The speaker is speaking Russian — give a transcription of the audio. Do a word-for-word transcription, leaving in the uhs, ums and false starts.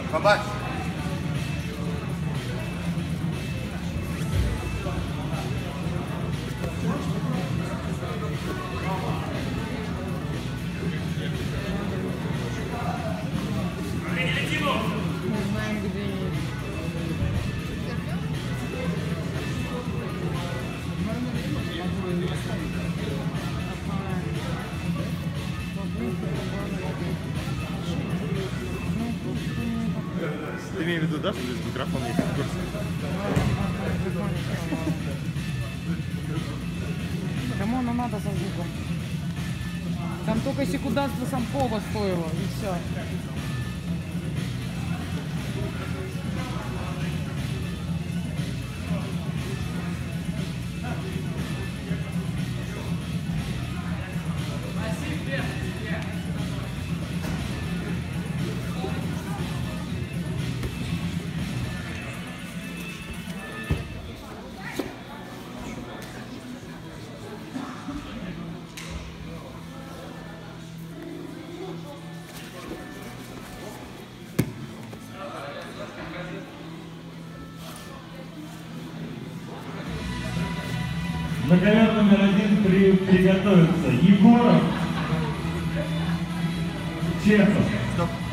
Побачь. Ты имеешь в виду, да, что здесь микрофон есть в курсе? Кому оно надо за звуком? Там только секунданство Самкова стоило, и все. На ковер номер один при, приготовиться Егоров, Чехов. Стоп.